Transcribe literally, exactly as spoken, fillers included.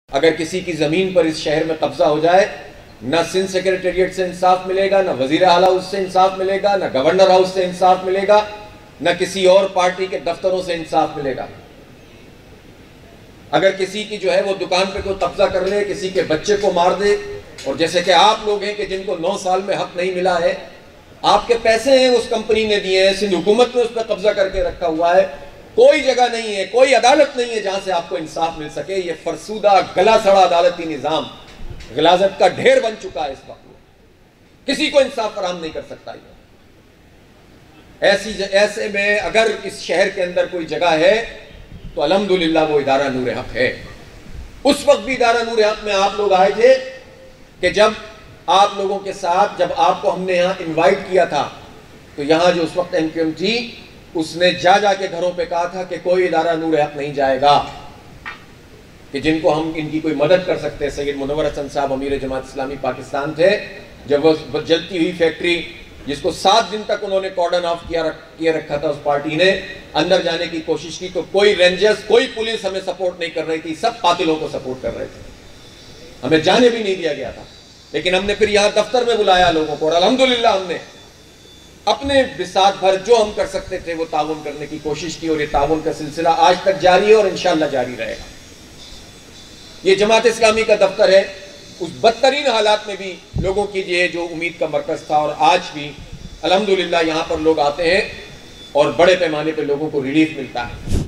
अगर किसी की ज़मीन पर इस शहर में कब्जा हो जाए, न सिंध सेक्रेटेरिएट से इंसाफ मिलेगा, न वजीर आला हाउस से इंसाफ मिलेगा, न गवर्नर हाउस से इंसाफ मिलेगा, न किसी और पार्टी के दफ्तरों से इंसाफ मिलेगा। अगर किसी की जो है वो दुकान पे कोई कब्जा कर ले, किसी के बच्चे को मार दे, और जैसे कि आप लोग हैं कि जिनको नौ साल में हक नहीं मिला है, आपके पैसे हैं उस कंपनी ने दिए हैं, सिंध हुकूमत ने उस पर कब्जा करके रखा हुआ है, कोई जगह नहीं है, कोई अदालत नहीं है जहां से आपको इंसाफ मिल सके। ये फरसूदा गला सड़ा अदालती निज़ाम गिलाजत का ढेर बन चुका है इस वक्त, किसी को इंसाफ फराहम नहीं कर सकता। ऐसी ऐसे में अगर इस शहर के अंदर कोई जगह है तो अल्हम्दुलिल्लाह वो इदारा नूर हक है। उस वक्त भी इदारा नूर हक में आप लोग आए थे कि जब आप लोगों के साथ, जब आपको हमने यहाँ इनवाइट किया था, तो यहाँ जो उस वक्त एम क्यू एम थी उसने जा जा के घरों पे कहा था कि कोई इदारा नूर हक नहीं जाएगा कि जिनको हम इनकी कोई मदद कर सकते हैं। सैयद मुनव्वर हसन साहब अमीर जमात इस्लामी पाकिस्तान थे, जब वो जलती हुई फैक्ट्री जिसको सात दिन तक उन्होंने कॉर्डन ऑफ किया रख, किया रखा था, उस पार्टी ने अंदर जाने की कोशिश की तो कोई रेंजर्स, कोई पुलिस हमें सपोर्ट नहीं कर रही थी, सब कातिलों को सपोर्ट कर रहे थे, हमें जाने भी नहीं दिया गया था। लेकिन हमने फिर यहाँ दफ्तर में बुलाया लोगों को और अल्हम्दुलिल्लाह हमने अपने बिसात भर जो हम कर सकते थे वो ताउन करने की कोशिश की, और ये ताउन का सिलसिला आज तक जारी है और इंशाअल्लाह जारी रहेगा। ये जमात इस्लामी का दफ्तर है, उस बदतरीन हालात में भी लोगों की ये जो उम्मीद का मरकज़ था, और आज भी अल्हम्दुलिल्लाह यहाँ पर लोग आते हैं और बड़े पैमाने पर लोगों को रिलीफ मिलता है।